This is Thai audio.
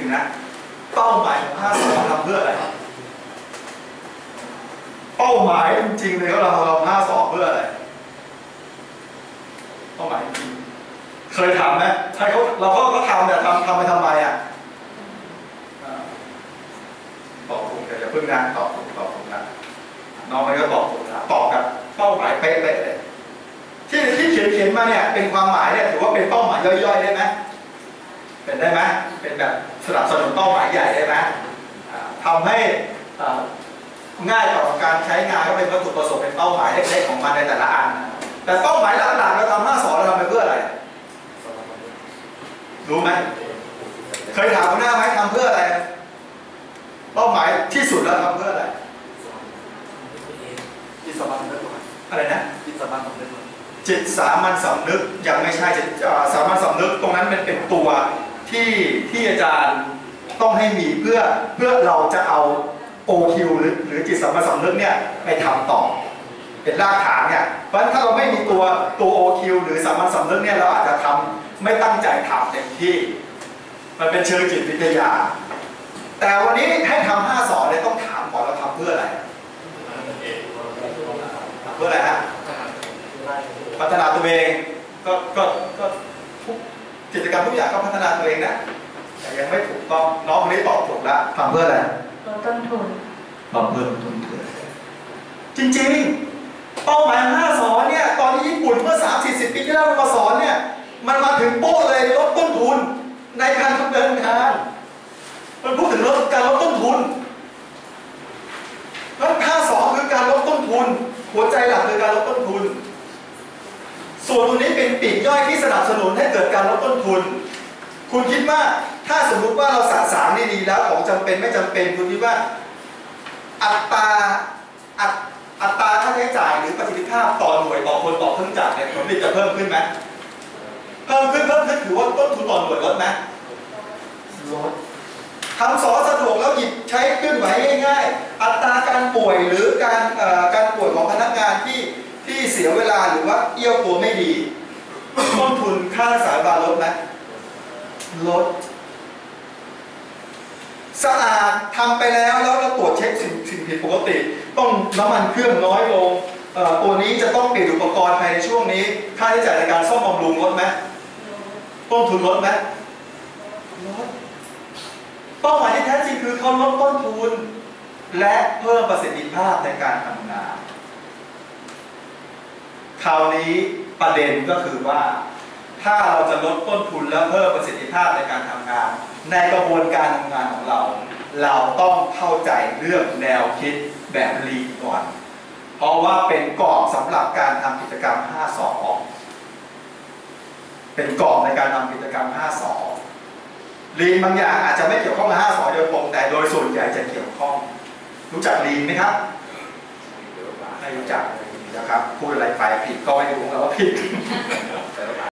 งนะเป้าหมายของ5 สอทำเพื่ออะไรเป้าหมายจริงๆเลยก็เรา5 สอเพื่ออะไรเป้าหมายจริงเคยถามไหมใช่เราก็ทำแต่ทำไปทำไมอ่ะตอบถูกแต่อย่าเพิ่งนะตอบถูกนะน้องมันก็ตอบถูกนะตอบกับเป้าหมายเป๊ะเลยที่เขียนมาเนี่ยเป็นความหมายเนี่ยถือว่าเป็นเป้าหมายย่อยๆได้ไหมเป็นได้ไหมเป็นแบบสนับสนุนเป้าหมายใหญ่ได้ไหมทำให้ง่ายต่อการใช้งานก็เป็นวัตถุประสงค์เป็นเป้าหมายเล็กๆของมันในแต่ละอันแต่เป้าหมายหลักๆเราทำ5 สอเราทำไปเพื่ออะไรรู้ไหมเคยถามหัวหน้าไหมทำเพื่ออะไรเป้าหมายที่สุดแล้วทำเพื่ออะไรจิตสามัญสำนึกอะไรนะจิตสามัญสำนึกจิตสามัญสำนึกยังไม่ใช่จิตสามัญสำนึกตรงนั้นมันเป็นตัวที่อาจารย์ต้องให้มีเพื่อเราจะเอา OQ หรือจิตสามัญสำนึกเนี่ยไปทำต่อเป็นรากฐานเนี่ยเพราะฉะนั้นถ้าเราไม่มีตัว OQ หรือสามัญสำนึกเนี่ยเราอาจจะทำไม่ตั้งใจทำเต็มที่มันเป็นเชิงจิตวิทยาแต่วันนี้ให้ทำ5 สอเลยต้องถามก่อนเราทำเพื่ออะไรเพื่ออะไรฮะพัฒนาตัวเองก็กิจกรรมทุกอย่างก็พัฒนาตัวเองนะแต่ยังไม่ถูกต้องน้องคนนี้ตอบถูกแล้วทำเพื่ออะไรลดต้นทุนลดต้นทุนจริงๆเป้าหมาย5 สอนเนี่ยตอนที่ญี่ปุ่นเมื่อ 30-40 ปีที่แล้วมาสอนเนี่ยมันมาถึงโป๊ะเลยลดต้นทุนในการดำเนินงานมันพูดถึงการลดต้นทุนแล้ว5 สอนคือการลดต้นทุนหัวใจหลักคือการลดต้นทุนส่วนตัวนี้เป็นปีกย่อยที่สนับสนุนให้เกิดการลดต้นทุนคุณคิดว่าถ้าสมมุติว่าเราสะสางดีๆแล้วของจำเป็นไม่จำเป็นคุณคิดว่าอัตราค่าใช้จ่ายหรือประสิทธิภาพต่อหน่วยต่อคนต่อเครื่องจักรเนี่ยผลผลิตจะเพิ่มขึ้นไหมเพิ่มขึ้นถือว่าต้นทุนต่อหน่วยลดไหมลดทำสอสะดวกแล้วหยิบใช้เคลื่อนไหวง่ายๆอัตราการป่วยหรือการป่วยของพนักงานที่เสียเวลาหรือว่าเอี้ยวตัวไม่ดีต้นทุนค่ารักษาพยาบาลลดไหมลดสะอาดทำไปแล้วเราตรวจเช็คสิ่งผิดปกติต้องน้ำมันเครื่องน้อยลงตัวนี้จะต้องเปลี่ยนอุปกรณ์ภายในช่วงนี้ค่าใช้จ่ายในการซ่อมบำรุงลดไหมต้นทุนลดไหมลดเป้าหมายที่แท้จริงคือเขาลดต้นทุนและเพิ่มประสิทธิภาพในการทำงานคราวนี้ประเด็นก็คือว่าถ้าเราจะลดต้นทุนและเพิ่มประสิทธิภาพในการทำงานในกระบวนการทำงานของเราต้องเข้าใจเรื่องแนวคิดแบบลีนก่อนเพราะว่าเป็นกรอบสำหรับการทำกิจกรรม5 สอเป็นกรอบในการทำกิจกรรม5 สอลีนบางอย่างอาจจะไม่เกี่ยวข้องกับ5 สอโดยตรงแต่โดยส่วนใหญ่จะเกี่ยวข้องรู้จักลีนไหมครับไม่รู้จักนะครับพูดอะไรไปผิดก็ไม่รู้แล้วว่าผิด